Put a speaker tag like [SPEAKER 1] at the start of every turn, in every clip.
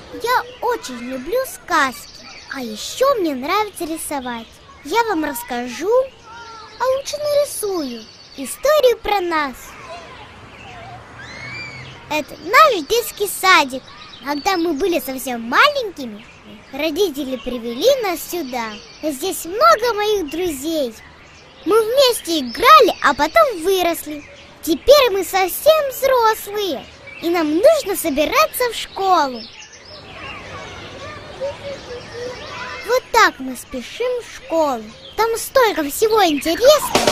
[SPEAKER 1] Я очень люблю сказки, а еще мне нравится рисовать. Я вам расскажу, а лучше нарисую историю про нас. Это наш детский садик. Когда мы были совсем маленькими, родители привели нас сюда. Здесь много моих друзей. Мы вместе играли, а потом выросли. Теперь мы совсем взрослые, и нам нужно собираться в школу. Вот так мы спешим в школу. Там столько всего интересного.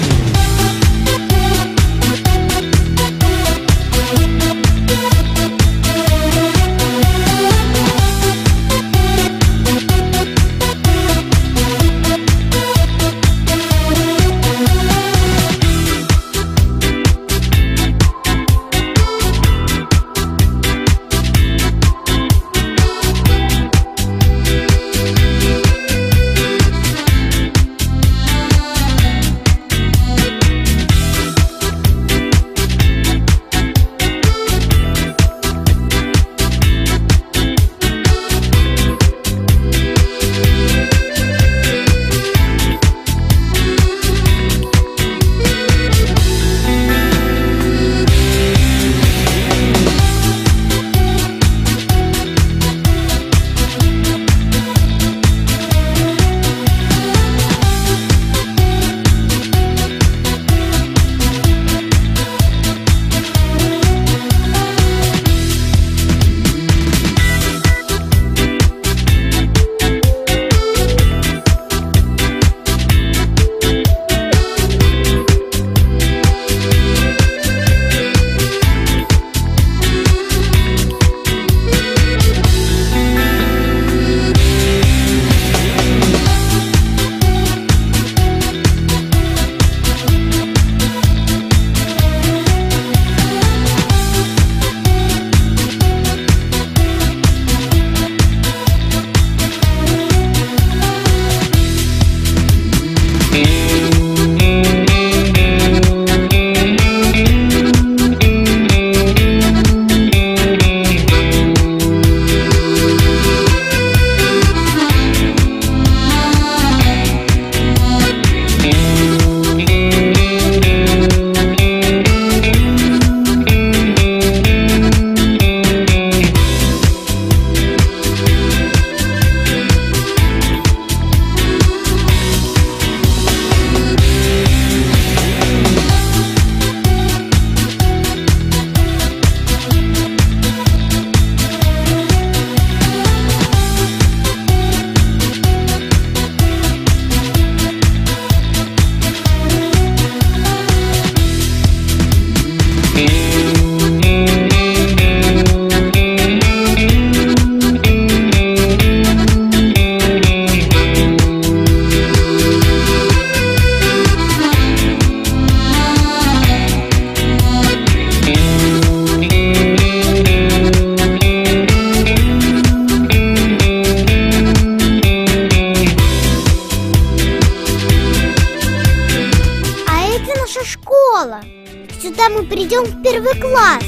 [SPEAKER 1] Сюда мы придем в первый класс.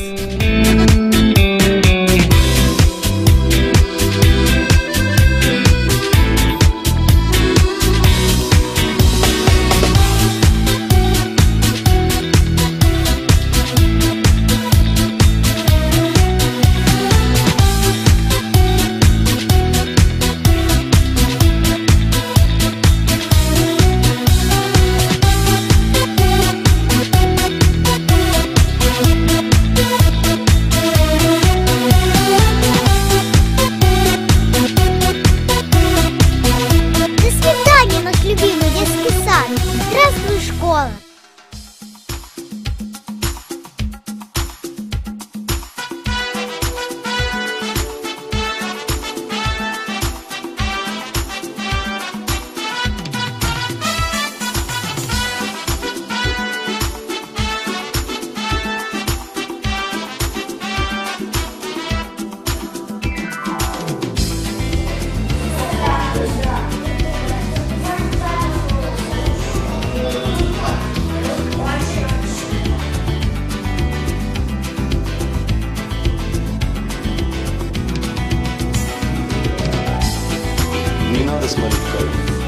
[SPEAKER 2] посмотреть камеру.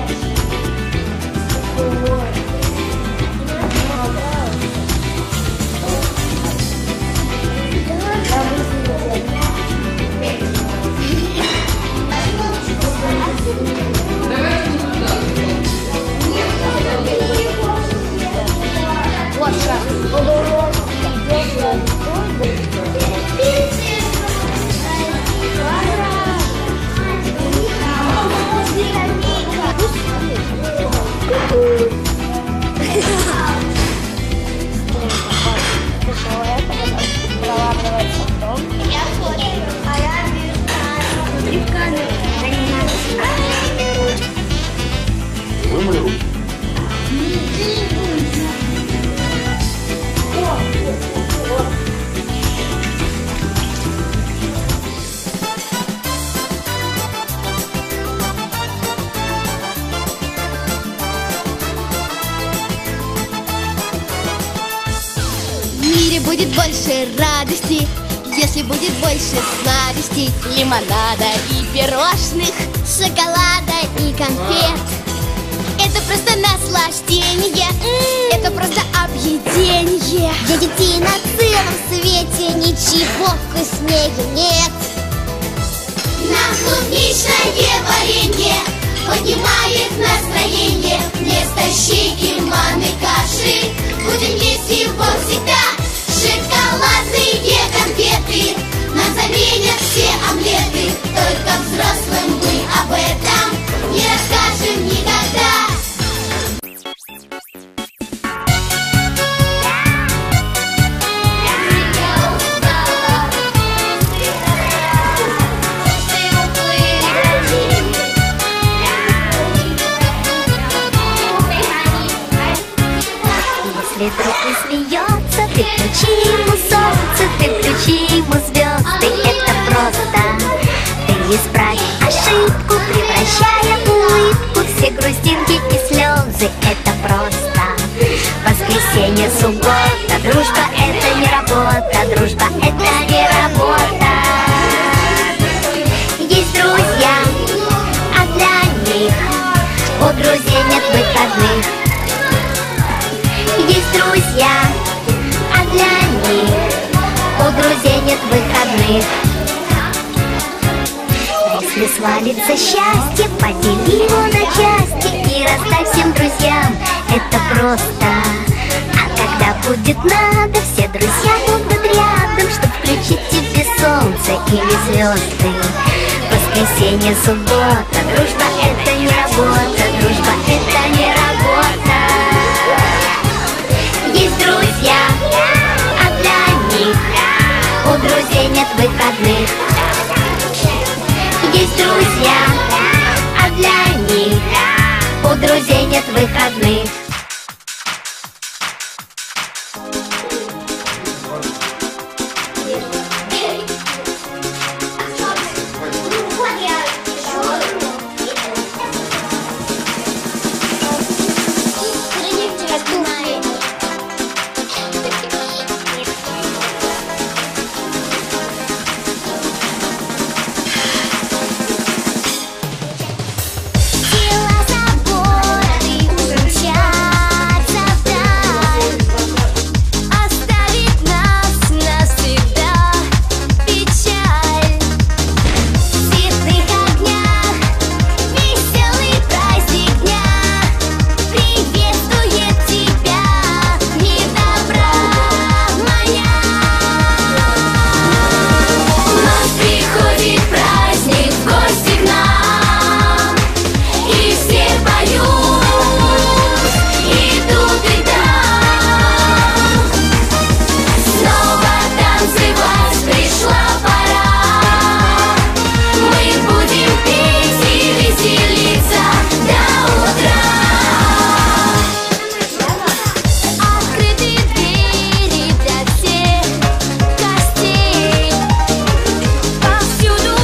[SPEAKER 2] Вымой руки.
[SPEAKER 3] В мире будет больше радости, если будет больше сладостей, лимонада и пирожных, шоколада и конфет. Это просто наслаждение, это просто объедение.
[SPEAKER 1] Для детей на целом свете ничего вкуснее нет.
[SPEAKER 3] На клубничное варенье поднимает настроение. Вместо щей и манной каши будем есть его всегда. Шоколадные конфеты нам заменят все омлеты. Только взрослым мы об этом не расскажем никогда.
[SPEAKER 4] Если друг не смеется, ты включи ему солнце, ты включи ему звезды. Это просто ты исправь ошибку, превращая в улыбку все грустинки и слезы. Это просто воскресенье, суббота. Дружба — это не работа, дружба — это не работа. Есть друзья, а для них у друзей нет выходных. Есть друзья, а для них у друзей нет выходных. Если свалится счастье, подели его на части и расставь всем друзьям. Это просто. А когда будет надо, все друзья будут рядом, чтоб включить тебе солнце или звезды. Воскресенье, суббота. Дружба — это не работа, дружба — это не работа. Есть друзья, а для них у друзей нет выходных. Есть друзья, а для них у друзей нет выходных.
[SPEAKER 3] Повсюду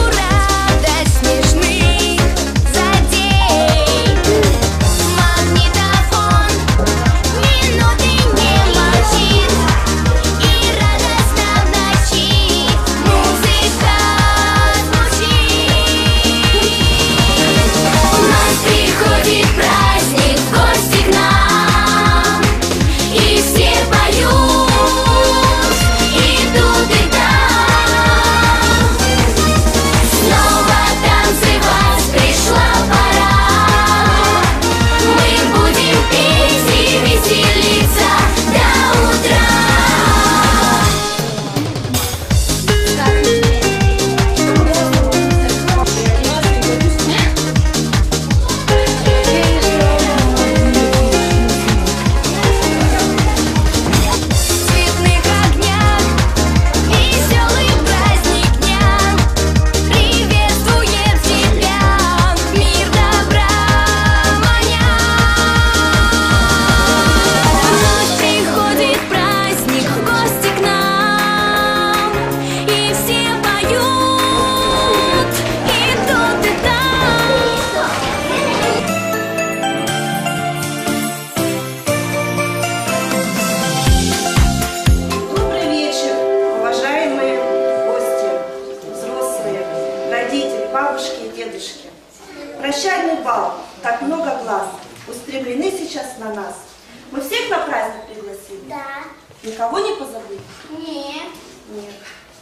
[SPEAKER 2] бабушки и дедушки. Прощальный бал, так много глаз устремлены сейчас на нас. Мы всех на праздник пригласили?
[SPEAKER 1] Да.
[SPEAKER 2] Никого не позабыли?
[SPEAKER 1] Нет.
[SPEAKER 2] Нет.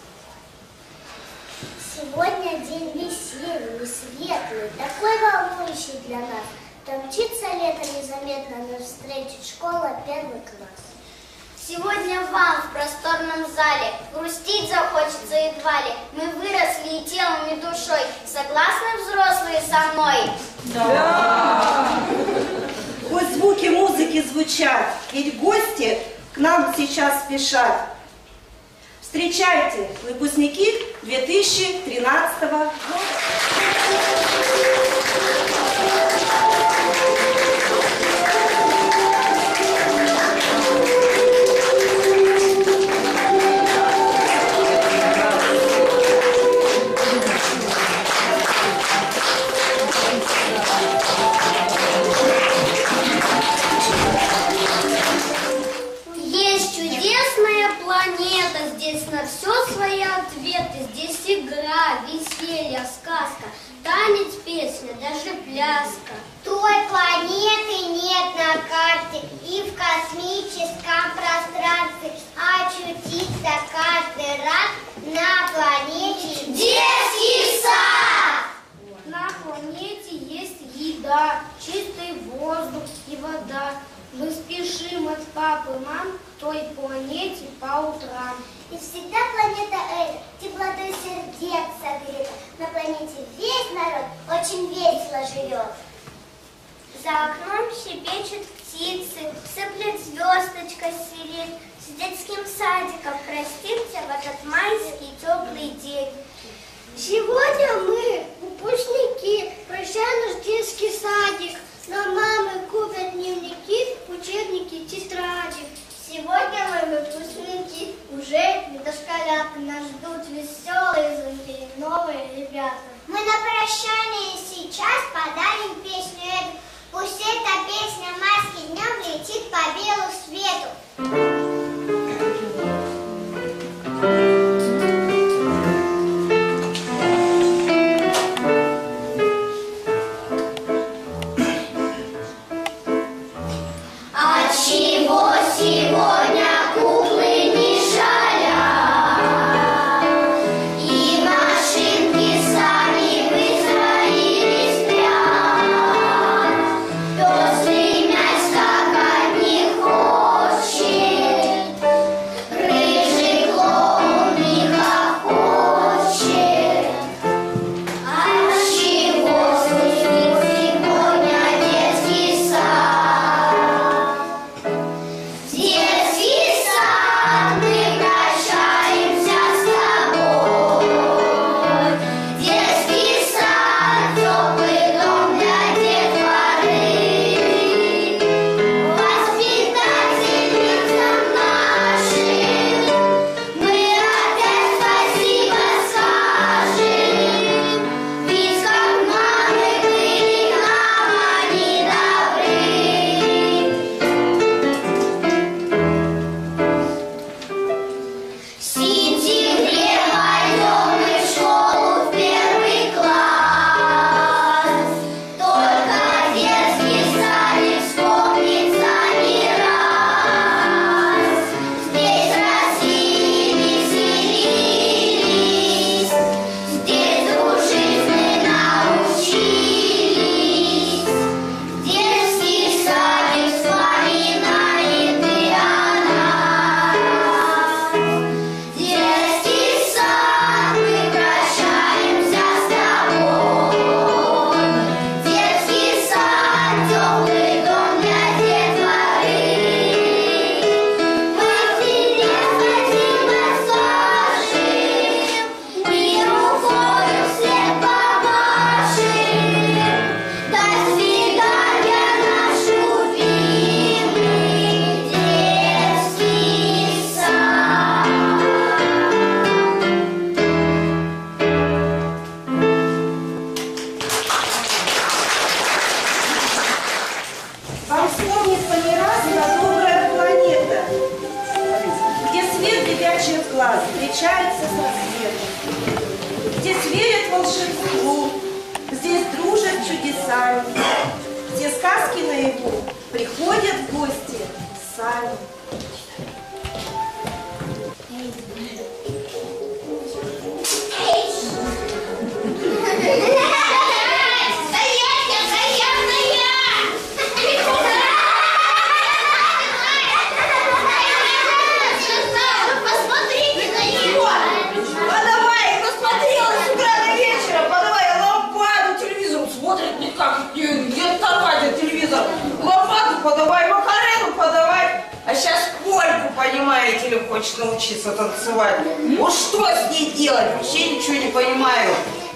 [SPEAKER 1] Сегодня день весенний, светлый, такой волнующий для нас. Мчится лето незаметно, нас встретит школа, первый класс.
[SPEAKER 5] Сегодня вам в просторном зале грустить захочется едва ли. Мы выросли и телом, и душой. Согласны взрослые со мной?
[SPEAKER 2] Да! Хоть звуки музыки звучат, ведь гости к нам сейчас спешат. Встречайте, выпускники 2013 года.
[SPEAKER 5] Есть чудесная планета, здесь на все свои ответы. Здесь игра, веселье, сказка, танец, песня, даже пляска.
[SPEAKER 1] Той планеты нет на карте и в космическом пространстве. Очутиться каждый раз на планете
[SPEAKER 5] Детский сад! На планете есть еда, чистый воздух и вода. Мы спешим от папы и мам к той планете по утрам.
[SPEAKER 1] И всегда планета эта теплотой сердец согрета. На планете весь народ очень весело живет.
[SPEAKER 5] За окном щебечут птицы, сыплет звездочка сирень. С детским садиком простимся в этот майский теплый день.
[SPEAKER 1] Сегодня мы, выпускники, прощаем наш детский садик. Нам мамы купят дневники, учебники, тетради.
[SPEAKER 5] Сегодня мы выпускники, уже не дошколята. Нас ждут веселые звонки, новые ребята.
[SPEAKER 1] Мы на прощание сейчас подарим песню эту. Пусть эта песня майским днем летит по белу свету.
[SPEAKER 3] Отчего сегодня куклы не шалят, и машинки сами в Израиле спят? Пёстрый мяч скакать не хочет,
[SPEAKER 2] Здесь верят волшебству, здесь дружат чудесами. Где сказки наяву приходят в гости сами.
[SPEAKER 6] Подавай Макарену, подавай. А сейчас польку, понимаете ли, хочет научиться танцевать. Вот что с ней делать? Вообще ничего не понимаю.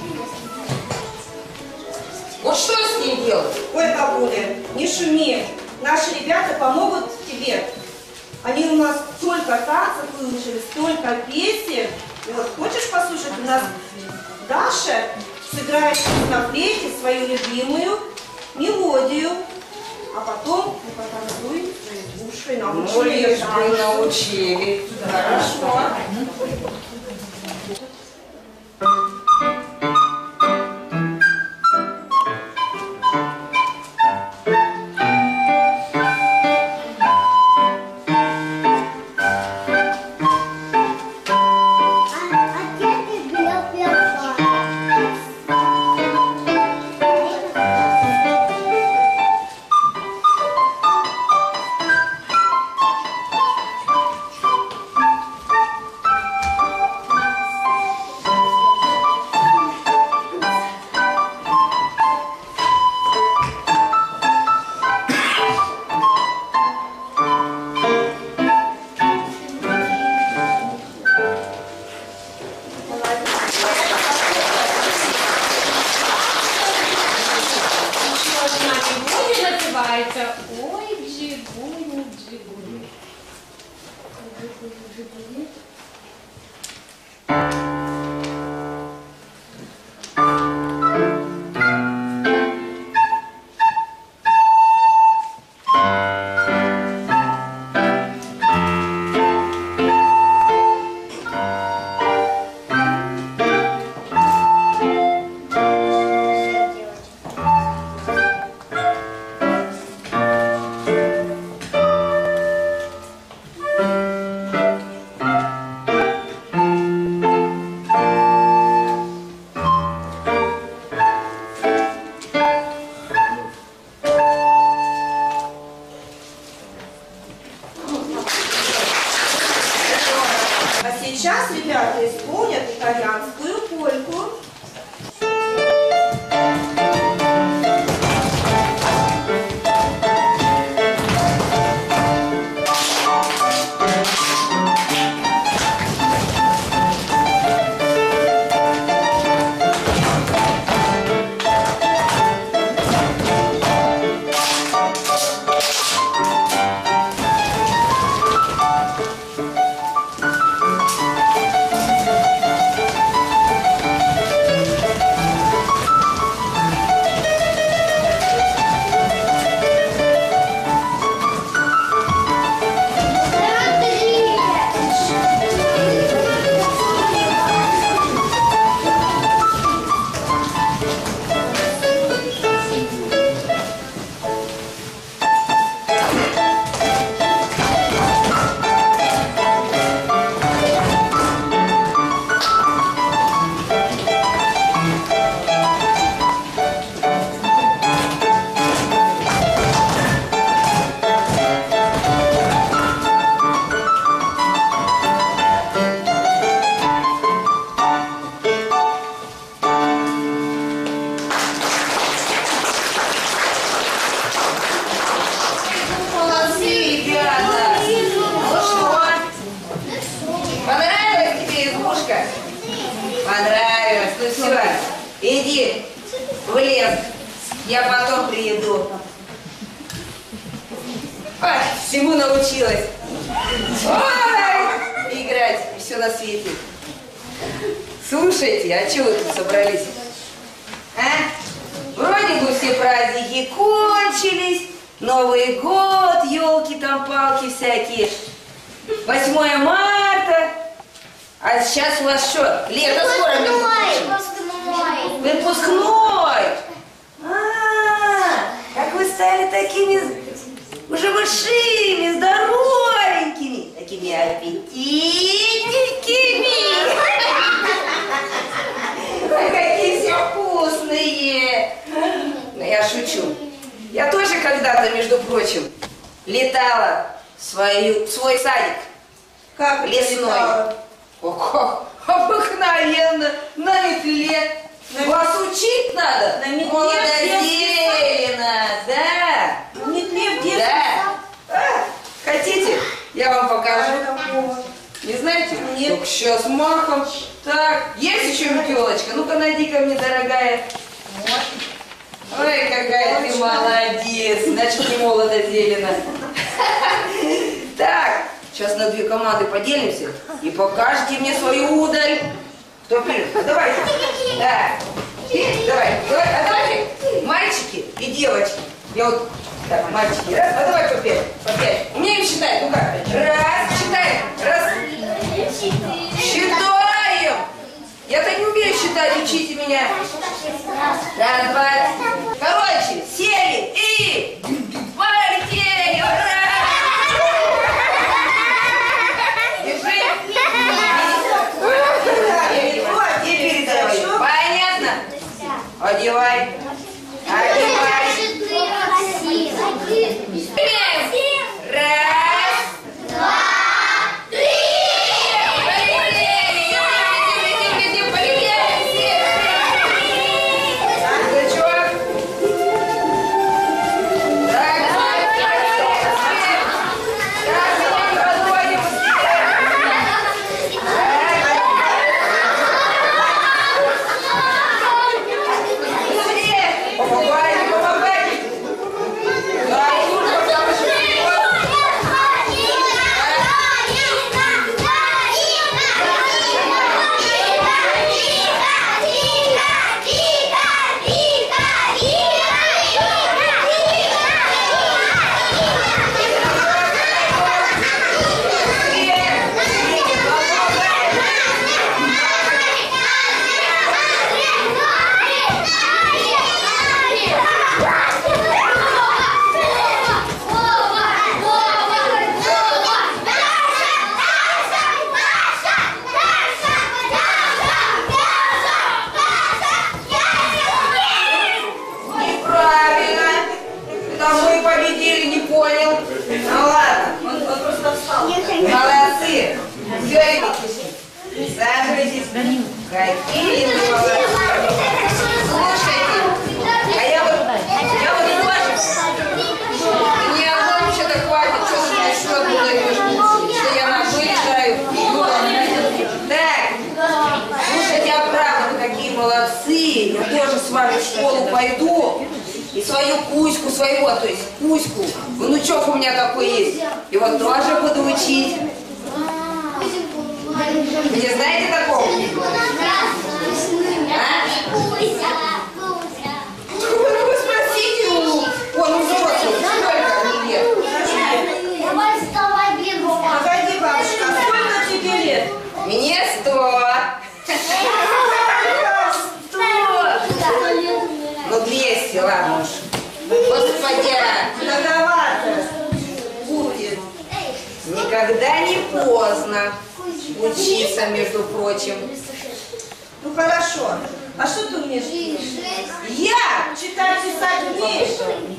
[SPEAKER 6] Вот что с ней делать?
[SPEAKER 2] Ой, бабуля, не шуми. Наши ребята помогут тебе. Они у нас столько танцев выучили, столько песен. И вот хочешь послушать, у нас Даша сыграет на флейте свою любимую мелодию. А потом мы потанцуем с ушей, научили ее танцу.
[SPEAKER 6] Научили. Хорошо.
[SPEAKER 7] Ой, джигуни, джигуни.
[SPEAKER 2] Сейчас ребята исполнят итальянскую польку.
[SPEAKER 6] Понравилось? Ну все, иди в лес, я потом приеду. Ой, всему научилась. Ой, играть, все на свете. Слушайте, а чего вы тут собрались? А? Вроде бы все праздники кончились, Новый год, елки там, палки всякие, 8 марта. А сейчас у вас что? Лето скоро, между прочим. выпускной. Как вы стали такими уже большими, здоровенькими, такими аппетитненькими. Ой, какие все вкусные. Но я шучу. Я тоже когда-то, между прочим, летала в свой садик.
[SPEAKER 2] Как
[SPEAKER 6] лесной.
[SPEAKER 2] летала?
[SPEAKER 6] Ого, обыкновенно, на метле. Вас учить надо?
[SPEAKER 2] На метле
[SPEAKER 6] Молодозелено, да.
[SPEAKER 2] На метле в детстве.
[SPEAKER 6] Да. Хотите? Я вам покажу.
[SPEAKER 2] Такого.
[SPEAKER 6] Не знаете?
[SPEAKER 2] Нет.
[SPEAKER 6] Только сейчас махом. Так, есть еще метелочка? Ну-ка, найди ко мне, дорогая. Ой, какая ты молодец. Значит, не молодо зелено. Так, сейчас на две команды поделимся и покажете мне свою удаль. Кто первый? Давайте. Да. Давай. А давайте, мальчики и девочки. Я вот... Так, мальчики, раз. А давай по пять. Умеем считать? Ну-ка. Раз, считаем. Раз. Считаем. Я-то не умею считать, учите меня. Раз, два. Короче, сели и полетели. Ура! Держи. Теперь давай. Понятно? Одевай. Одевай. Раз,
[SPEAKER 3] Два, три!
[SPEAKER 6] полетели. Полетели. Язычок. Так, подводим. Помогайте, помогайте. Неправильно. Это мы победили, не понял. Ну ладно.
[SPEAKER 2] Он просто встал.
[SPEAKER 6] Молодцы. Все, ребятки, саживайтесь. Какие вы молодцы. Слушайте, а я вот мне одной вообще-то хватит. Что ты мне еще думаешь, что я на вылетаю? Так, слушайте, а правда, вы какие молодцы. Я тоже с вами в школу пойду. И свою Кузьку, то есть Кузьку, внучок у меня такой есть. И вот тоже буду учить. Вы не знаете такого? А? Вы спросите он взрослый, сколько ему лет?
[SPEAKER 2] Погоди, бабушка, а сколько тебе лет?
[SPEAKER 6] Мне 100. 100. Ну 200, ладно уж. Господи,
[SPEAKER 2] Многовато будет.
[SPEAKER 6] никогда не поздно учиться, между прочим.
[SPEAKER 2] Ну хорошо. А что ты умеешь?
[SPEAKER 6] Я?
[SPEAKER 2] Читать, писать умеешь?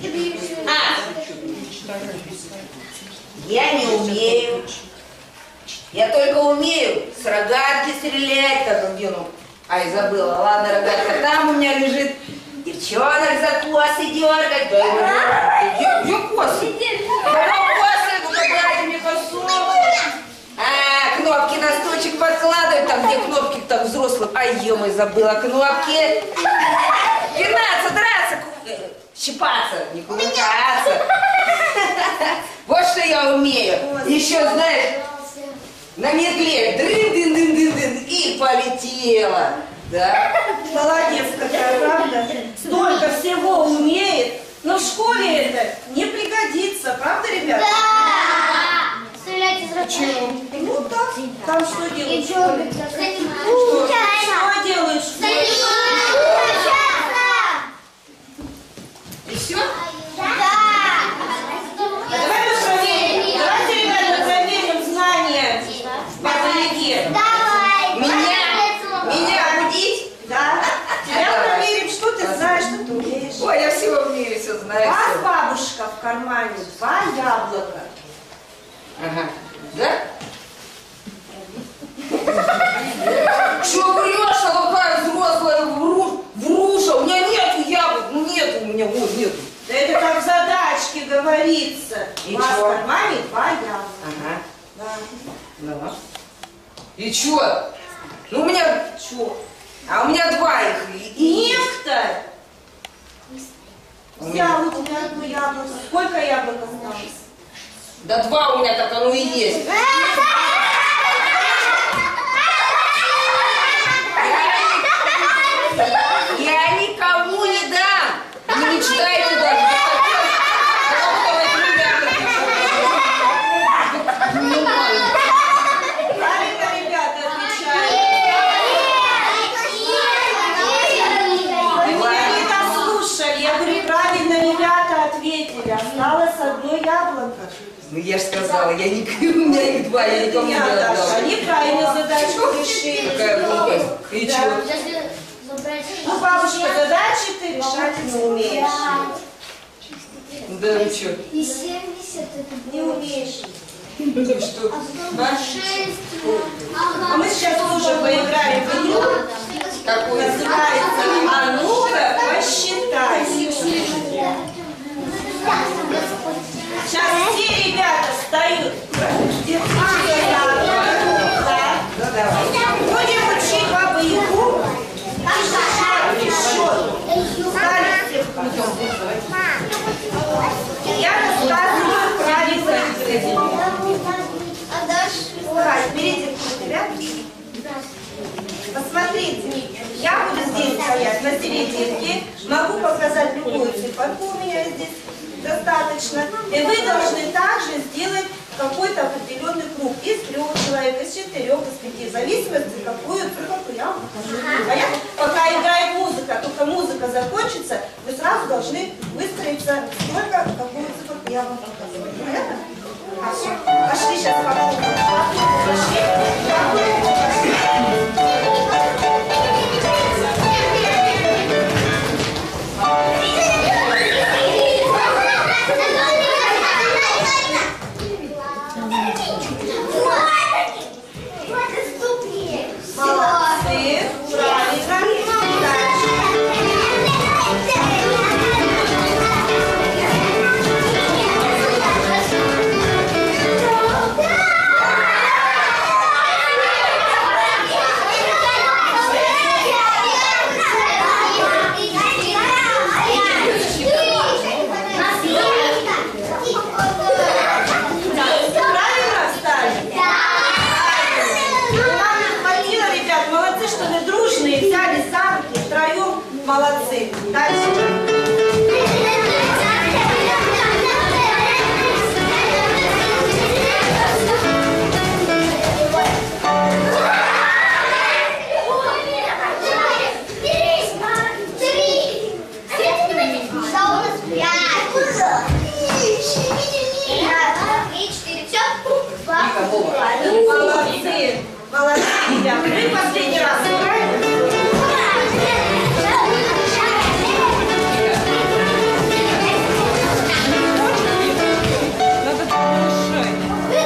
[SPEAKER 6] Я не умею. Я только умею с рогатки стрелять, как где ну. Ай, забыла. Ладно, рогатка там у меня лежит. Девчонок за косы дергать. Где косы? Кого косы? Ну-ка, дайте мне косу. А, кнопки на стульчик подкладывают, там где кнопки так взрослых. Ай, ё-моё, забыла кнопки. Пинаться, драться, щипаться, не кувыркаться. Вот что я умею. Еще, знаешь, на метле дрын-дын-дын-дын-дын и полетела. Да?
[SPEAKER 2] Молодец какая, правда? Столько всего умеет, но в школе это не пригодится, правда, ребята?
[SPEAKER 5] Стрелять из ручей.
[SPEAKER 2] Ну так, там что делаешь?
[SPEAKER 5] И дергать.
[SPEAKER 2] Что делаешь?
[SPEAKER 5] Заниматься.
[SPEAKER 2] кармане 2 яблока.
[SPEAKER 6] Ага. Да? Что врешь, какая взрослая вруша? У меня нету яблок, ну нету у меня, вот нету.
[SPEAKER 2] Да это как в задачке говорится.
[SPEAKER 6] И
[SPEAKER 2] у вас
[SPEAKER 6] чё?
[SPEAKER 2] в кармане 2 яблока.
[SPEAKER 6] Ага.
[SPEAKER 2] Да.
[SPEAKER 6] Да. И чё? Ну у меня...
[SPEAKER 2] Чё?
[SPEAKER 6] А у меня 2 их.
[SPEAKER 2] Некто взял у тебя 1 яблоко. Сколько яблок осталось?
[SPEAKER 6] Да 2 у меня, так оно и есть. Я никому не дам. Не мечтайте даже.
[SPEAKER 2] Правильно, ребята, отвечают. Вы меня не дослушали. Я говорю, правильно, ребята ответили. Осталось 1 яблоко.
[SPEAKER 6] Ну я же сказала, я никому, у меня их 2, я никому не отдала.
[SPEAKER 2] Они правильно задачку решили.
[SPEAKER 6] Какая глупость. И
[SPEAKER 2] Да.
[SPEAKER 6] чё?
[SPEAKER 2] Ну, бабушка, задачи ты решать не умеешь.
[SPEAKER 6] Да ну чё?
[SPEAKER 5] И 70 это
[SPEAKER 2] Не умеешь.
[SPEAKER 6] Что? А?
[SPEAKER 5] 6.
[SPEAKER 2] А мы сейчас тоже поиграем в игру.
[SPEAKER 6] Какой?
[SPEAKER 2] Называется «А ну-ка, посчитай». Сейчас все ребята встают.
[SPEAKER 6] Да, давай.
[SPEAKER 2] Будем учить бабу Ягу. Я рассказываю правила игры. Берите ребят. Посмотрите, я буду здесь стоять на серединке, могу показать любую циферку, у меня здесь достаточно. И вы должны также сделать какой-то определенный круг из 3 человек, из 4, из 5, в зависимости, какую циферку я вам покажу. Понятно? Пока играет музыка, только музыка закончится, вы сразу должны выстроиться только какую циферку я вам показываю. Понятно? Пошли сейчас по кругу. Пошли. Молодцы, правильно. Дальше. Правильно встали? Вам не хватило, ребят, молодцы, что вы дружные, взяли за руки, втроем молодцы. Дальше. Молодцы, молодцы, ребята. Мы последний раз играем. Надо помешать.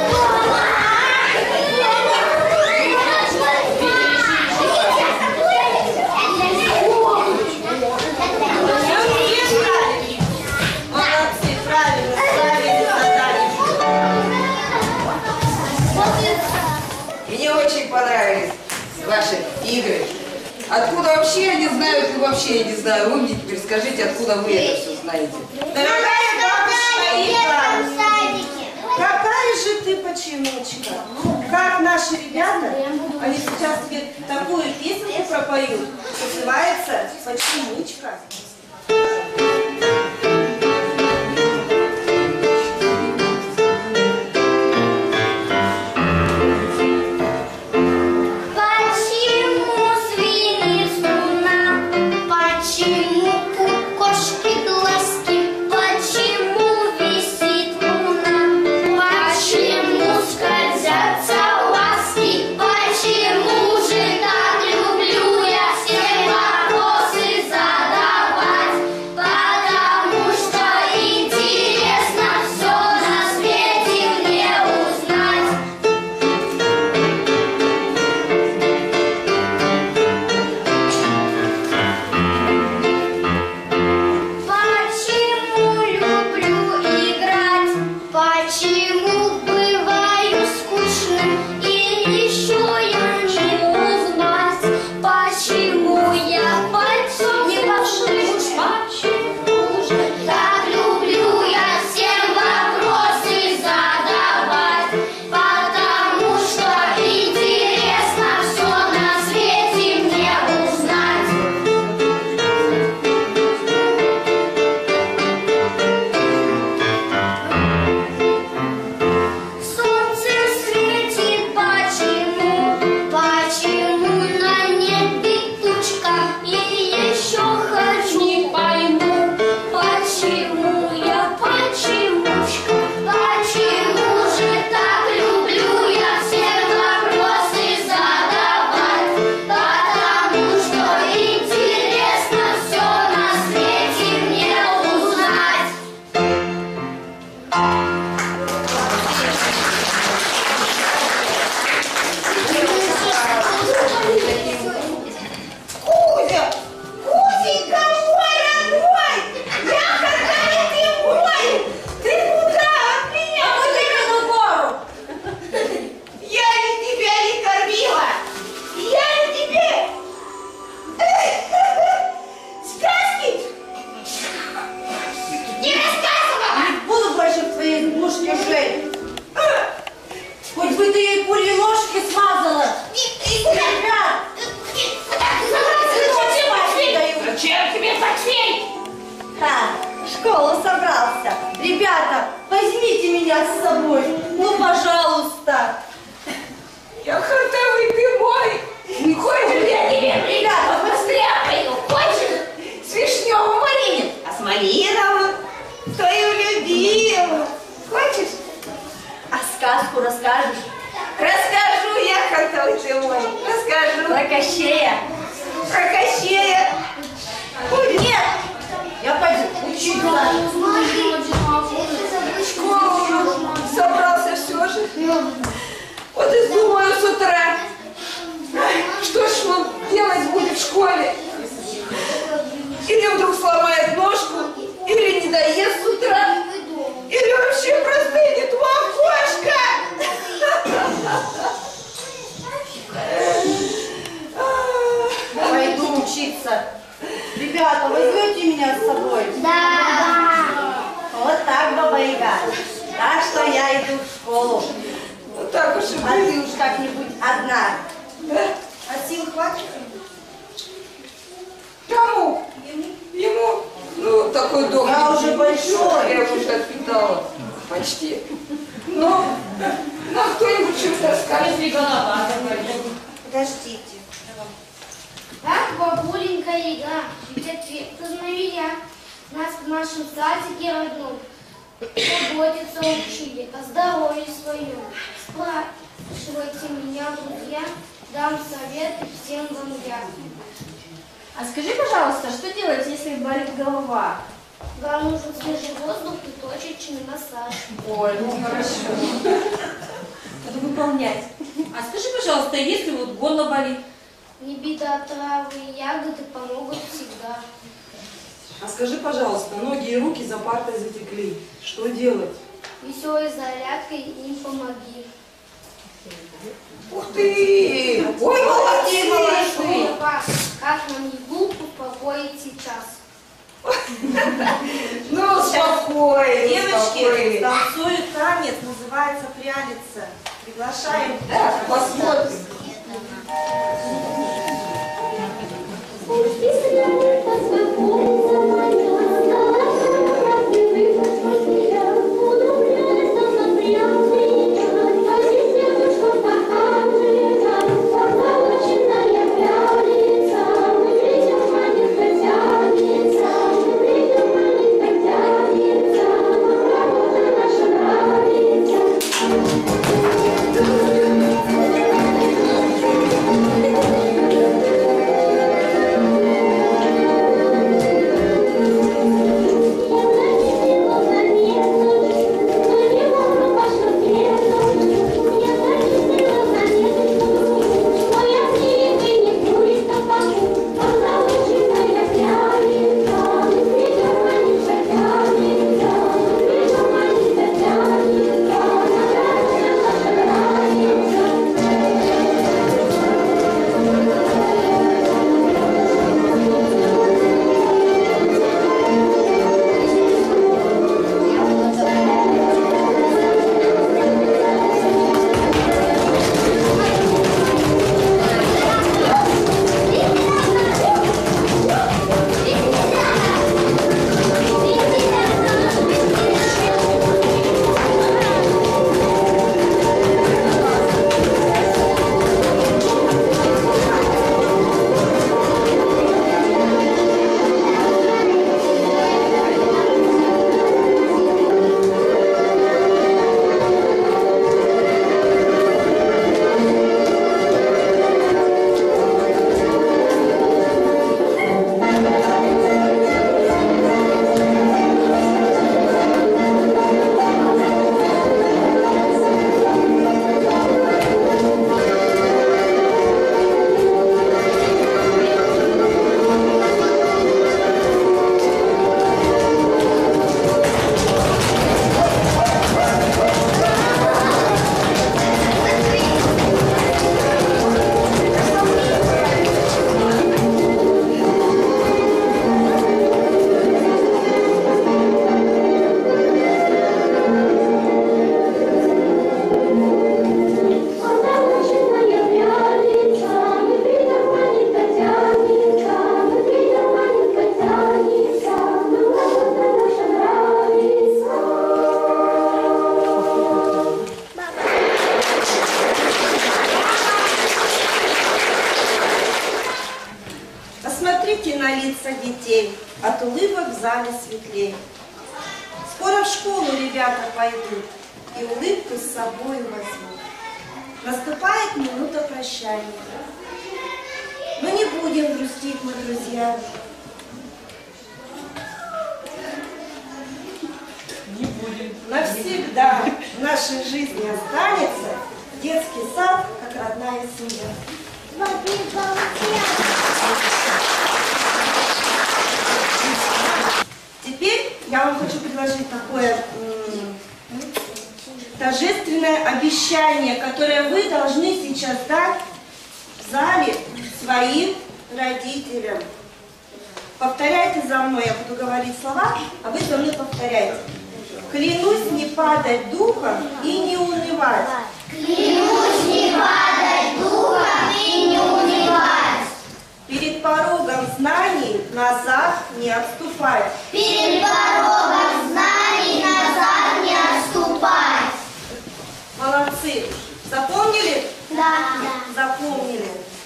[SPEAKER 2] Молодцы, правильно, справили задачу.
[SPEAKER 6] Мне очень понравились ваши игры. Откуда вообще я не знаю, или вообще я не знаю. Вы мне теперь скажите, откуда вы это все знаете.
[SPEAKER 2] Дорогая бабушка Ива, какая же ты почемучка. Как наши ребята, они сейчас тебе такую песенку пропоют. Называется «Почемучка».
[SPEAKER 5] Почему свиньи струна? Почему у кошки глазки? Почему висит луна? Почему скользят салазки? Почему же так люблю я все вопросы задавать?
[SPEAKER 8] школу собрался. Ребята, возьмите меня с собой. Ну, пожалуйста.
[SPEAKER 6] Я хатовый мой. Хочешь, я тебе, ребята, постряпаю? Хочешь с вишневым вареньем? А с малиновым? Твою любимую. Хочешь?
[SPEAKER 8] А сказку расскажешь?
[SPEAKER 6] Расскажу я, хатовый ты мой. Расскажу.
[SPEAKER 8] Про Кощея.
[SPEAKER 6] Про Кощея. Ой, нет.
[SPEAKER 8] Я пойду учиться.
[SPEAKER 6] Школу собрался все же. Вот и думаю с утра, что ж он делать будет в школе. Или вдруг сломает ножку, или не доест с утра, или вообще простынет в окошко.
[SPEAKER 8] Пойду учиться. Ребята, возьмете меня с собой?
[SPEAKER 1] Да.
[SPEAKER 8] Вот так, Баба Яга. Так что я иду в школу.
[SPEAKER 6] Ну так уж и
[SPEAKER 8] А
[SPEAKER 6] быть.
[SPEAKER 8] ты уж как-нибудь одна.
[SPEAKER 2] А сил хватит?
[SPEAKER 6] Кому? Ему? Ну, такой дом.
[SPEAKER 8] Я уже большой.
[SPEAKER 6] Я его уже отпитала. Почти. Ну, кто-нибудь что-то расскажет.
[SPEAKER 2] Подождите.
[SPEAKER 5] Так, бабуленька Яга, ведь ответ знаю я. Нас в нашем садике родном заботиться учили о здоровье своем. Спрашивайте меня, друзья, дам советы всем вам я.
[SPEAKER 7] А скажи, пожалуйста, что делать, если болит голова?
[SPEAKER 5] Вам нужен свежий воздух и точечный массаж.
[SPEAKER 7] Ой, ну хорошо. Буду выполнять. А скажи, пожалуйста, если вот горло болит?
[SPEAKER 5] Не беда, травы и ягоды помогут всегда.
[SPEAKER 9] А скажи, пожалуйста, ноги и руки за партой затекли. Что делать?
[SPEAKER 5] Веселой зарядкой им помоги.
[SPEAKER 6] Ух ты! Ой, молодец!
[SPEAKER 5] Папа, как нам ягу успокоить сейчас?
[SPEAKER 6] Ну, спокойно,
[SPEAKER 2] Девочки,
[SPEAKER 6] спокойно.
[SPEAKER 2] танцуют танец, называется прялица. Приглашаем.
[SPEAKER 6] Так, посмотрим.
[SPEAKER 4] Thank you.
[SPEAKER 2] веселей, от улыбок в зале светлей. Скоро в школу ребята пойдут и улыбку с собой возьмут. Наступает минута прощания. Но не будем грустить мы, друзья.
[SPEAKER 9] Не будем.
[SPEAKER 2] Навсегда в нашей жизни останется детский сад, как родная семья. Теперь я вам хочу предложить такое торжественное обещание, которое вы должны сейчас дать в зале своим родителям. Повторяйте за мной, я буду говорить слова, а вы за мной повторяйте. Клянусь не падать духом и не унывать.
[SPEAKER 3] Клянусь не падать духом и не унывать.
[SPEAKER 2] Перед порогом знаний назад не отступать.
[SPEAKER 3] Перед порогом знаний назад не отступать.
[SPEAKER 2] Молодцы! Запомнили?
[SPEAKER 3] Да.
[SPEAKER 2] Запомнили.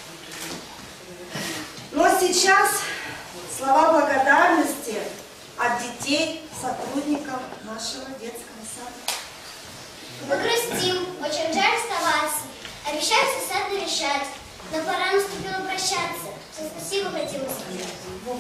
[SPEAKER 2] Но сейчас слова благодарности от детей, сотрудников нашего детского сада.
[SPEAKER 5] Мы грустим, очень жаль оставаться. Обещаем все сады решать. Но пора наступило прощаться. Всем спасибо хотим сказать.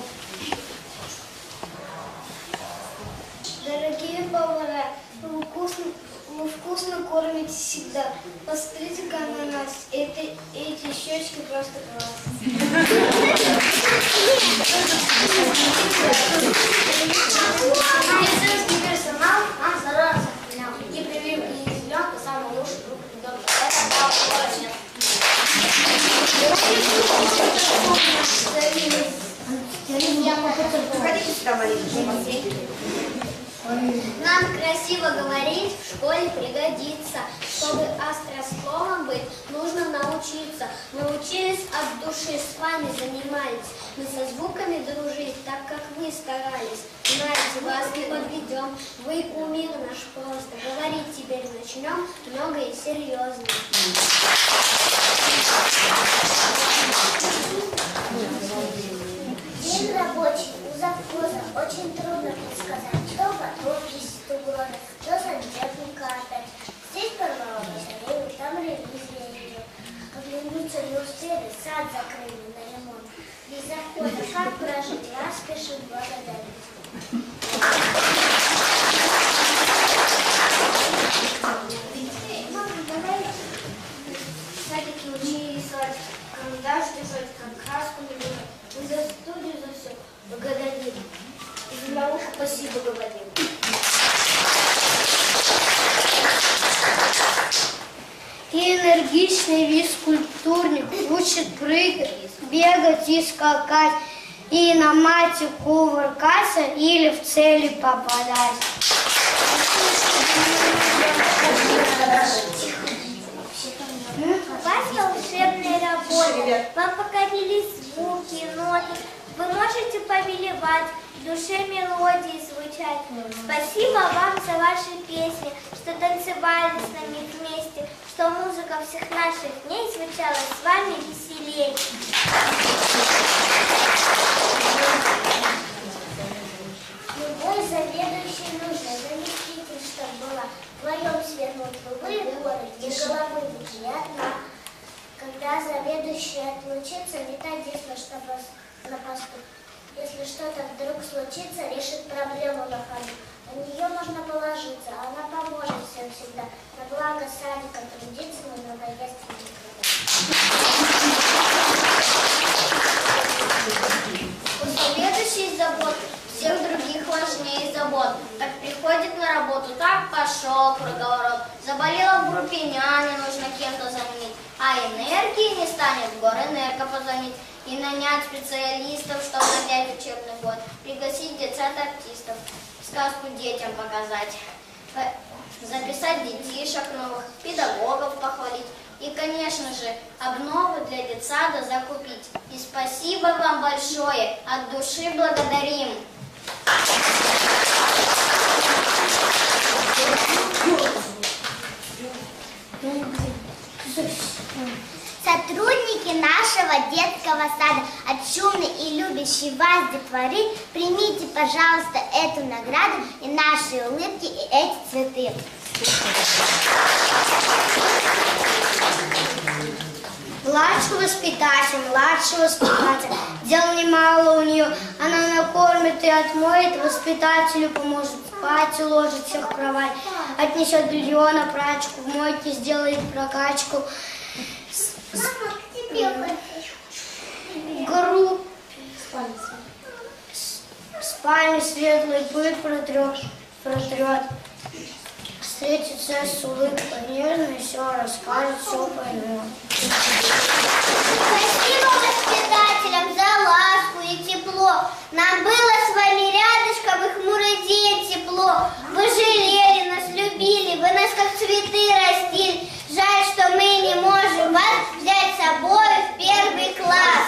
[SPEAKER 5] Дорогие повара, вы вкусно кормите всегда. Посмотрите-ка на нас. Эти щечки просто класс. Медицинский персонал нам старается. И прививки и зеленка самый лучший друг ребенка. Это точно.
[SPEAKER 2] Заходите сюда, Марина.
[SPEAKER 5] Нам красиво говорить в школе пригодится. Чтобы острословом быть, нужно научиться. Научились от души, с вами занимались. Мы со звуками дружить, так как вы старались. Знаете, вас не подведем. Вы кумир наш просто. Говорить теперь начнем много и серьезно.
[SPEAKER 10] День рабочий, у завхоза очень трудно предсказать, что готов 10 года, что сантехника отдать. Здесь порвало батарею, там ревизия идет. Оглянуться не успели, сад закрыли на ремонт. Без захода как прожить, вас спешит благодарить.
[SPEAKER 5] Садики учили рисовать, карандаш держать, как краску наливать. Мы за студию за все благодарим. И за науку спасибо говорим. И энергичный физкультурник учит прыгать, бегать и скакать, и на мате кувыркаться или в цели попадать.
[SPEAKER 10] У вас волшебная работа, вам покорились звуки, ноты. Вы можете повелевать, в душе мелодии звучать. Спасибо вам за ваши песни, что танцевали с нами вместе, что музыка всех наших дней звучала с вами веселей. Любой заведующий нужно заместитель, чтоб была. Вдвоем свернуть в любые горы, где головы быть не одна. Когда заведующий отлучится, методично, чтобы на посту. Если что-то вдруг случится, решит проблему на ходу. На нее можно положиться, она поможет всем всегда. На благо садика трудиться не надоест никогда.
[SPEAKER 5] У заведующей забот всех других важнее забот. Так приходит на работу, так пошел круговорот. Заболела в группе няня, нужно кем-то заменить. А энергии не станет, в горэнерго позвонить. И нанять специалистов, чтобы начать учебный год. Пригласить детсад артистов, сказку детям показать. Записать детишек новых, педагогов похвалить. И, конечно же, обнову для детсада закупить. И спасибо вам большое, от души благодарим.
[SPEAKER 10] Сотрудники нашего нашего детского сада, от шумной и любящей вас детворы, примите, пожалуйста, эту награду и наши улыбки, и эти цветы.
[SPEAKER 5] Младший воспитатель, дел немало у нее. Она накормит и отмоет, воспитателю поможет спать, уложит всех в кровать, отнесет белье на прачку, в мойке сделает прокачку. Спальню светлый пыль протрет. Встретится с улыбкой нежной, все расскажет, все поймет.
[SPEAKER 10] Спасибо воспитателям за ласку и тепло. Нам было с вами рядышком и хмурый день тепло. Вы жалели нас, любили, вы нас как цветы растили. Жаль, что мы не можем вас взять с собой в первый класс.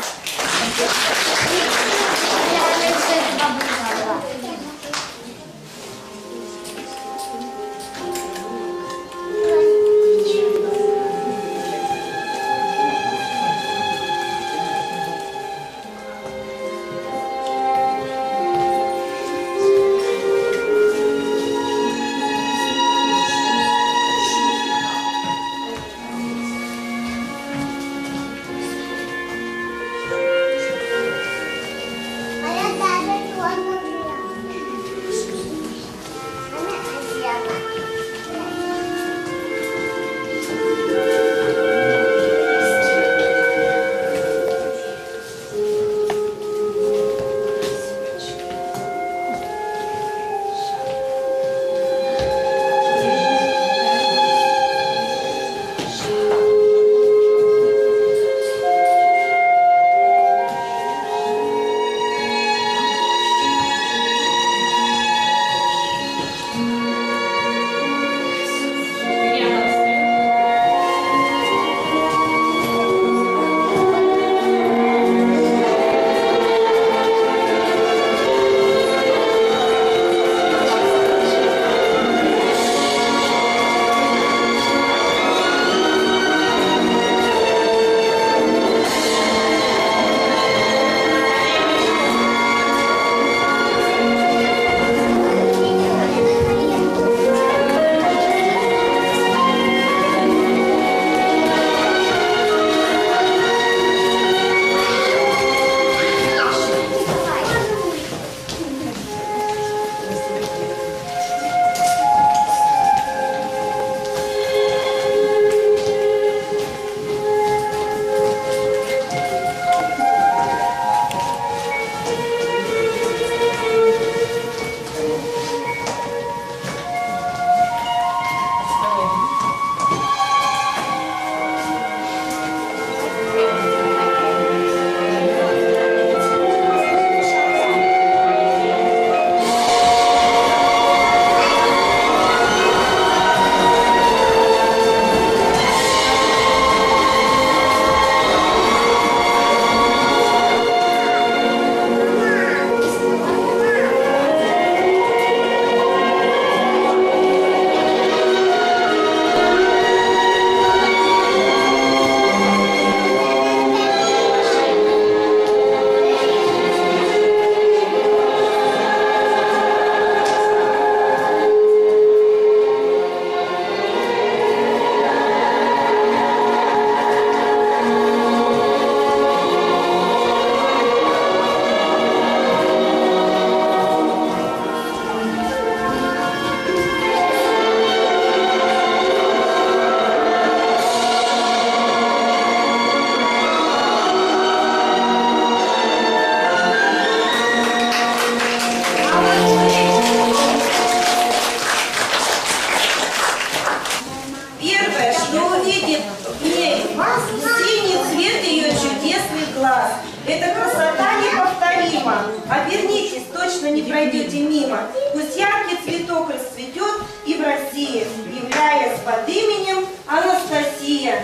[SPEAKER 2] Эта красота неповторима. Обернитесь, точно не пройдете мимо. Пусть яркий цветок расцветет и в России, являясь под именем Анастасия.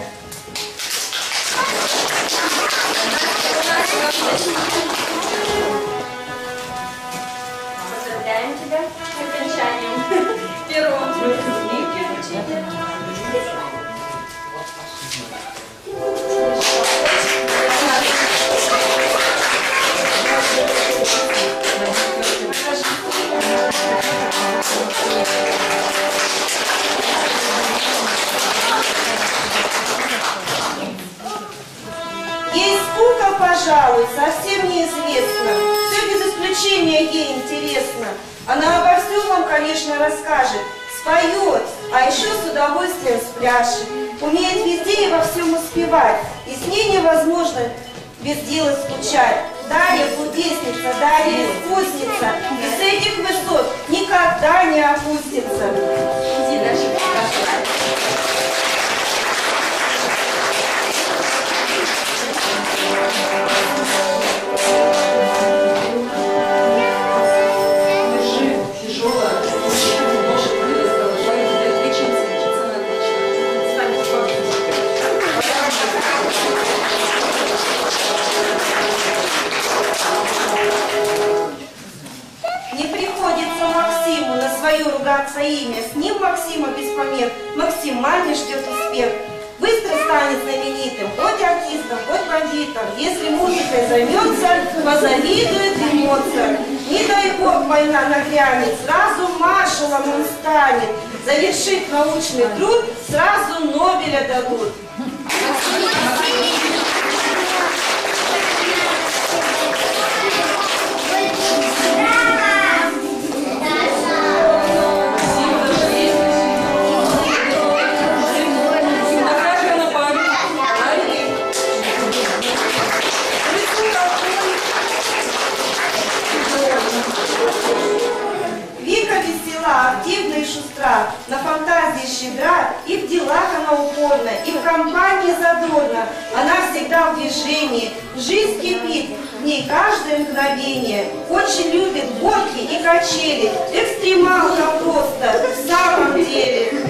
[SPEAKER 3] Поздравляем тебя с окончанием первого курса.
[SPEAKER 2] честно. Она обо всем вам, конечно, расскажет, споет, а еще с удовольствием спляшет. Умеет везде и во всем успевать, и с ней невозможно без дела скучать. Дарья кудесница, Дарья искусница, и с этих высот никогда не опустится. Не приходится Максиму на свое ругаться имя. С ним Максима без помех максимально ждет успех. Быстро станет знаменитым, хоть артистом, хоть бандитом. Если музыкой займется, позавидует и Моцарт. Не дай бог война нагрянет, сразу маршалом он станет. Завершит научный труд, сразу Нобеля дадут. Вика весела, активна и шустра, на фантазии щедра, и в делах она упорна, и в компании задорна. Она всегда в движении, жизнь кипит, в ней каждое мгновение. Очень любит горки и качели, экстремалка просто, в самом деле.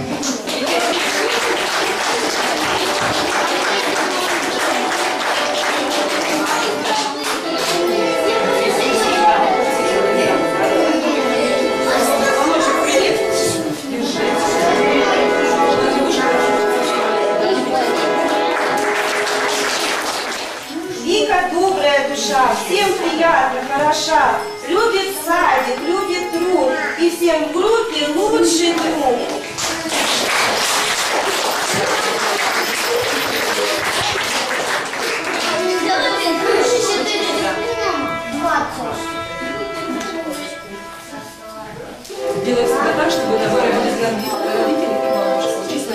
[SPEAKER 2] Вика добрая душа, всем приятно, хороша, любит садик, любит труд, и всем в группе лучший друг.
[SPEAKER 9] Делай всегда так, чтобы это были родители и бабушка. Честно,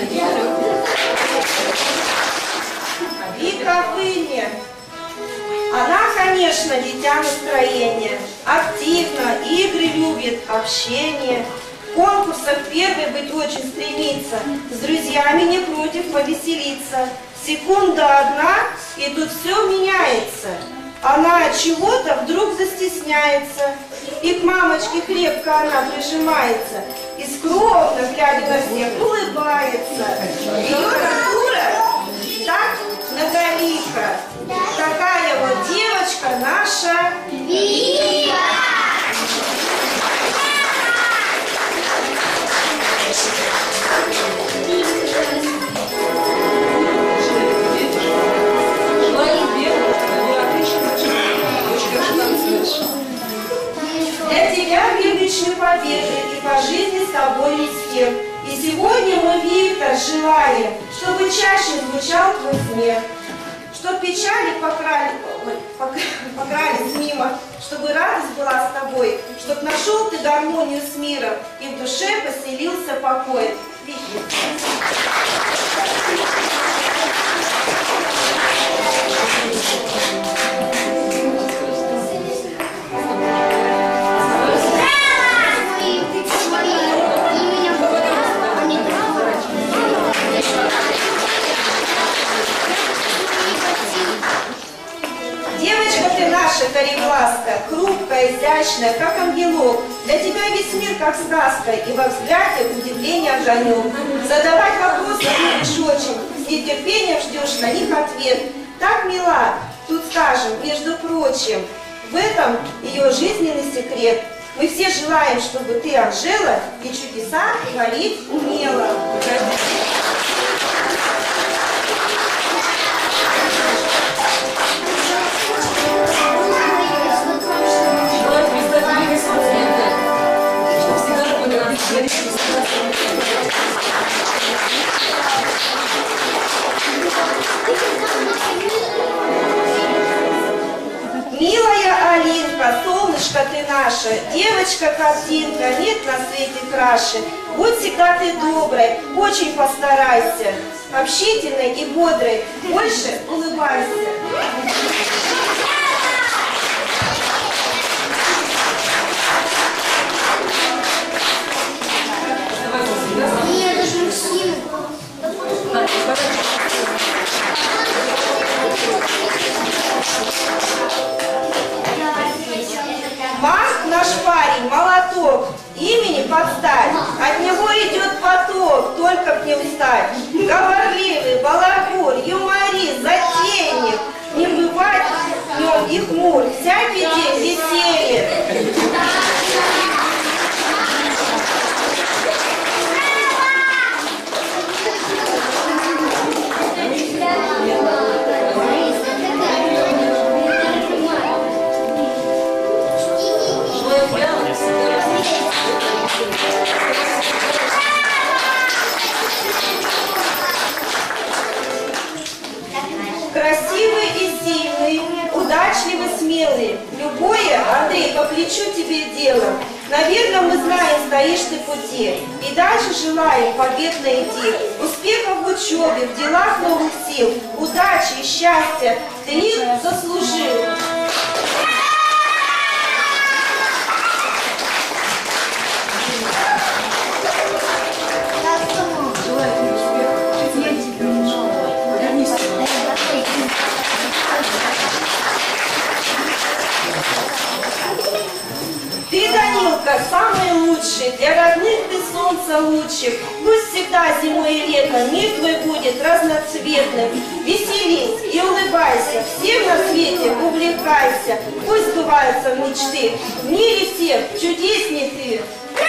[SPEAKER 2] Вика Выня. Она, конечно, дитя настроения, активно, игры любит, общение. В конкурсах первой быть очень стремится, с друзьями не против повеселиться. Секунда одна, и тут все меняется. Она от чего-то вдруг застесняется, и к мамочке крепко она прижимается, и скромно, глядя на всех, улыбается. Ее натура так многолика. Такая вот девочка наша Вика. Для тебя вечной победы и по жизни с тобой успех. И сегодня мы, Виктор, желаем, чтобы чаще звучал твой смех, чтоб печали покрались мимо, чтобы радость была с тобой, чтоб нашел ты гармонию с миром и в душе поселился покой. Вики. Девочка ты наша кореглазка, хрупкая, изящная, как ангелок. Для тебя весь мир как сказка, и во взгляде удивление огонек. Задавать вопросы будешь очень, с нетерпением ждешь на них ответ. Так мила, тут скажем, между прочим, в этом ее жизненный секрет. Мы все желаем, чтобы ты, Анжела, и чудеса творить умела. Милая Алинка, солнышко ты наша, девочка. девочка-картинка, нет на свете краше. Будь всегда ты доброй, очень постарайся, общительной и бодрой, больше улыбайся. Марк наш парень, молоток, имени подстать, от него идет поток, только б не устать. Говорливый, балагур, юморист, затейник, не бывать в нем и хмур, всякий день веселье. Красивый и сильный, удачливый, смелый. Любое, Андрей, по плечу тебе дело. Наверное, мы знаем, стоишь ты в пути. И дальше желаем победно идти. Успехов в учебе, в делах новых сил. Удачи и счастья ты их заслужил. Ты, Данилка, самый лучший, для родных ты солнце лучик. Пусть всегда зимой и летом мир твой будет разноцветным. Веселись и улыбайся, всем на свете увлекайся. Пусть сбываются мечты, в мире всех чудесней ты.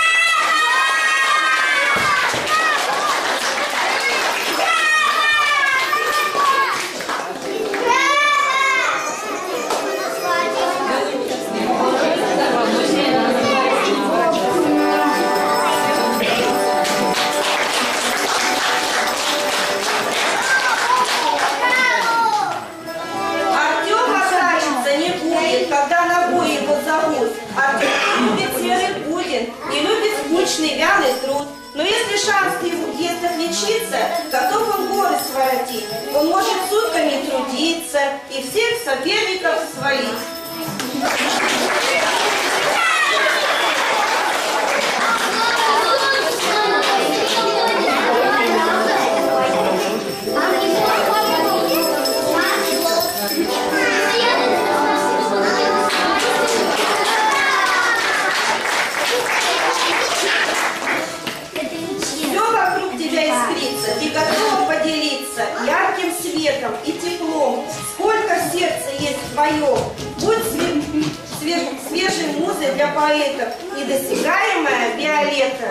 [SPEAKER 2] И любит скучный, вялый труд. Но если шанс есть отличиться, готов он горы своротить. Он может сутками трудиться и всех соперников свалить. Ты готова поделиться ярким светом и теплом. Сколько сердца есть в твоем. Будь свежей музой для поэтов, недосягаемая Виолетта.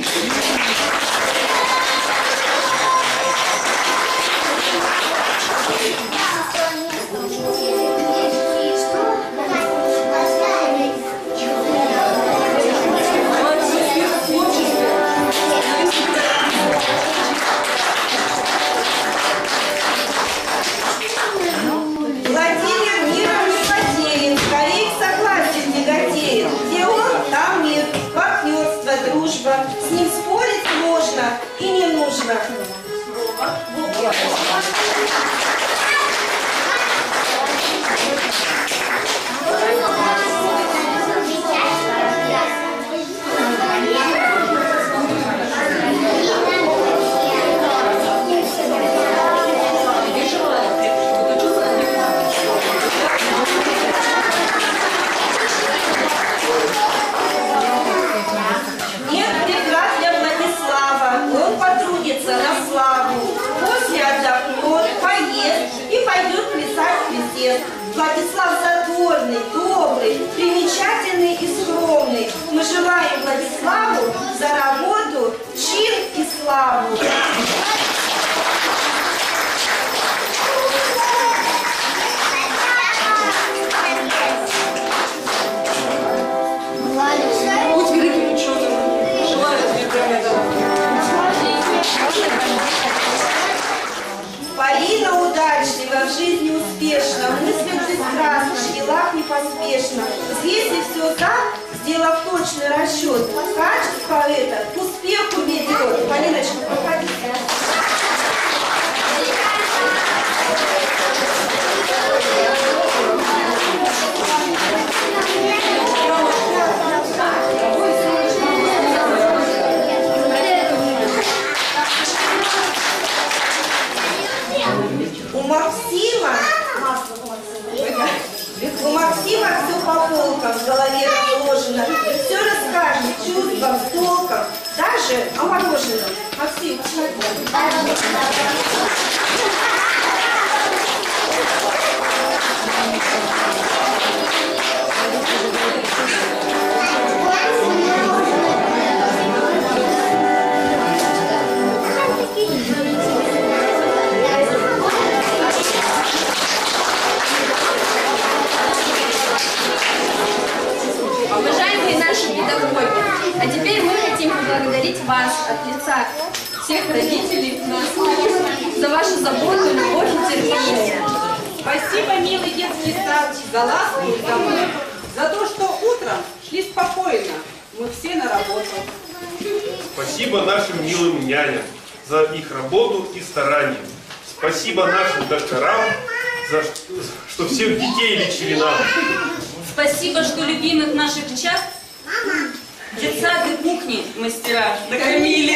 [SPEAKER 2] С ним спорить можно и не нужно. На славу. После отдохнет, поест и пойдет плясать в песец. Владислав задорный, добрый, примечательный и скромный. Мы желаем Владиславу за работу, чин и славу.
[SPEAKER 9] Будь великим ученым. Желаю тебе этого.
[SPEAKER 2] Полина удачлива, в жизни успешна, мыслит бесстрастно, в делах непоспешно. Если все так, сделав точный расчет качества это к успеху ведет. Полиночка, проходите. У Максима все по полкам в голове разложено. Все расскажет чувством, с толком, даже о мороженом. Максим,
[SPEAKER 3] Уважаемые наши педагоги, а теперь мы хотим поблагодарить вас от лица всех родителей за вашу заботу, любовь и терпение.
[SPEAKER 11] Спасибо, милый детский сад, за ласку и заботу, за то, что утром шли спокойно, мы все на работу.
[SPEAKER 12] Спасибо нашим милым няням за их работу и старание. Спасибо нашим докторам, за что всех детей лечили нам.
[SPEAKER 7] Спасибо, что любимых наших чад детсад и кухни мастера накормили.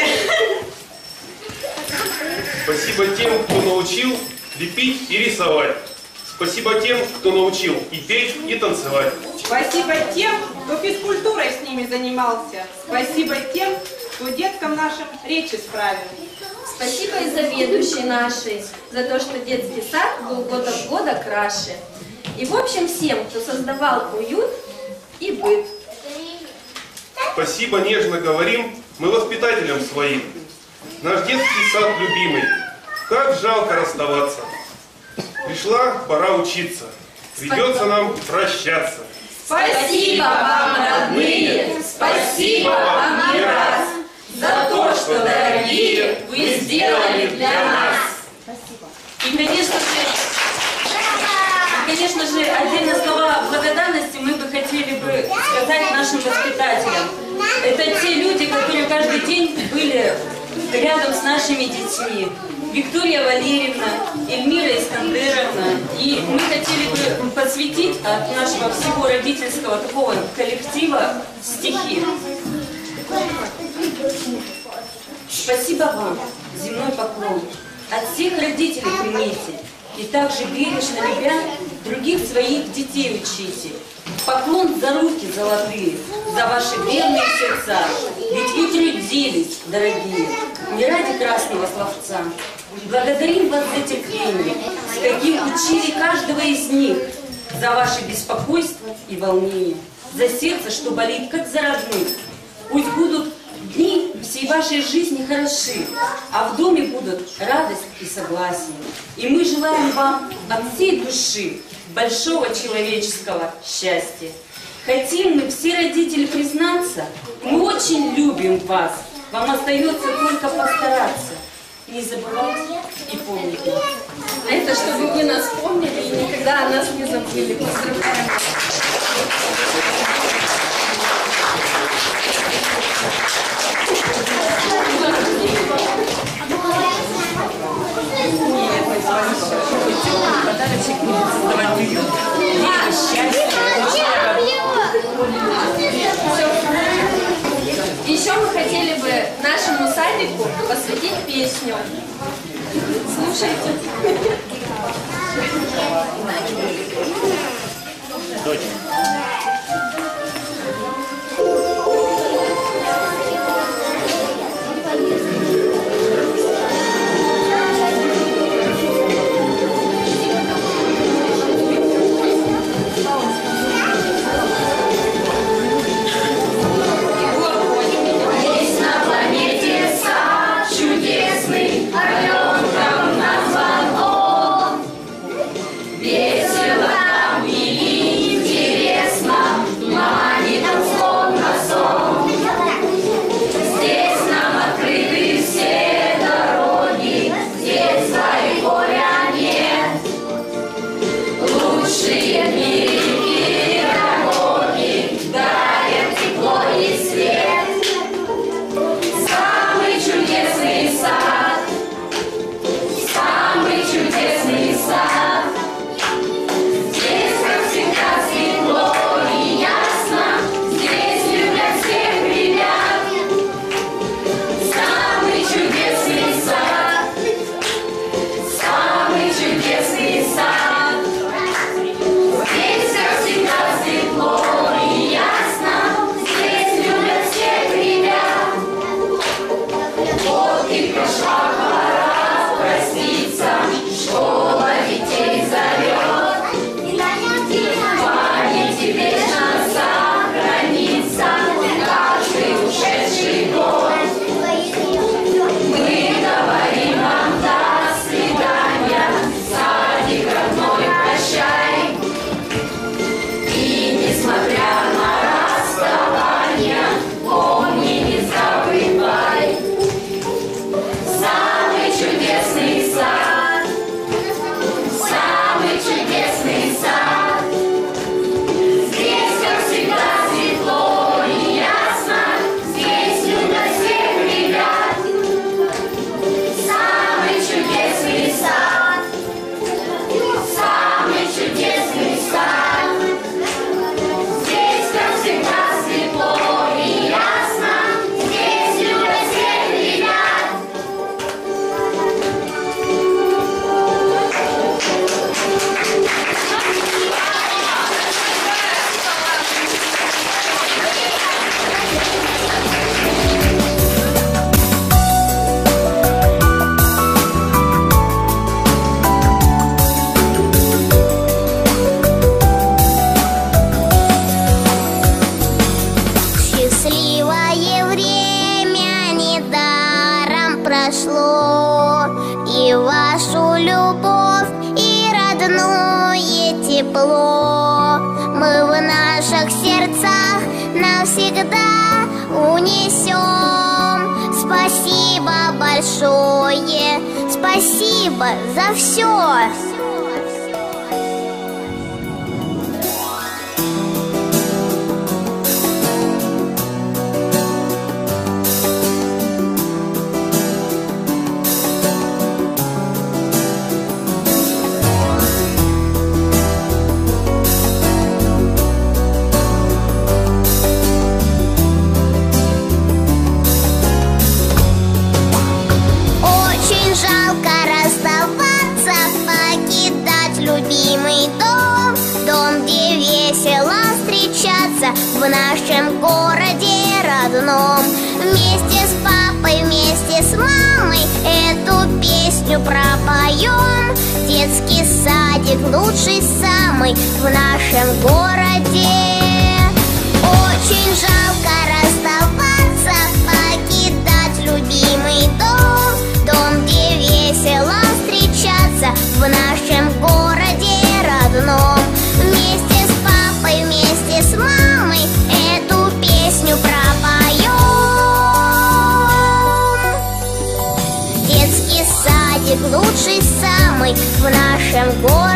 [SPEAKER 12] Спасибо тем, кто научил лепить и рисовать. Спасибо тем, кто научил и петь, и танцевать.
[SPEAKER 11] Спасибо тем, кто физкультурой с ними занимался. Спасибо тем, кто деткам нашим речи справил.
[SPEAKER 3] Спасибо и заведующей нашей за то, что детский сад был год от года краше. И в общем всем, кто создавал уют и быт.
[SPEAKER 12] Спасибо нежно говорим мы воспитателям своим. Наш детский сад любимый, как жалко расставаться. Пришла пора учиться, придется нам прощаться.
[SPEAKER 3] Спасибо вам, родные, спасибо вам не раз за то, что, дорогие, вы сделали для нас.
[SPEAKER 7] И, конечно же, отдельно слова благодарности мы бы хотели бы сказать нашим воспитателям. Это те люди, которые каждый день были рядом с нашими детьми. Виктория Валерьевна, Эльмира Искандеровна. И мы хотели бы посвятить от нашего всего родительского такого коллектива стихи. Спасибо вам, земной поклон. От всех родителей примите. И также бережно, любя, других своих детей учите. Поклон за руки золотые, за ваши верные сердца. Ведь вы трудились, дорогие, не ради красного словца. Благодарим вас за терпение, с каким учили каждого из них, за ваше беспокойство и волнение, за сердце, что болит, как за родных. Пусть будут дни всей вашей жизни хороши, а в доме будут радость и согласие. И мы желаем вам от всей души большого человеческого счастья. Хотим мы, все родители, признаться, мы очень любим вас. Вам остается только постараться, не забывать и помнить нас.
[SPEAKER 3] Это чтобы вы нас помнили и никогда о нас не забыли. Поздравляем вас. Еще мы хотели бы нашему садику посвятить песню. Слушайте.
[SPEAKER 13] Есть на планете сад чудесный, орленком назван он.
[SPEAKER 10] прошло, и вашу любовь, и родное тепло мы в наших сердцах навсегда унесем. Спасибо большое, спасибо за все. Жалко расставаться, покидать любимый дом, дом, где весело встречаться в нашем городе родном. Вместе с папой, вместе с мамой эту песню пропоем. Детский садик лучший самый в нашем городе. Очень жалко расставаться, покидать любимый дом, дом, где весело встречаться в нашем городе родном. Вместе с папой, вместе с мамой эту песню пропоем. Детский садик лучший самый в нашем городе.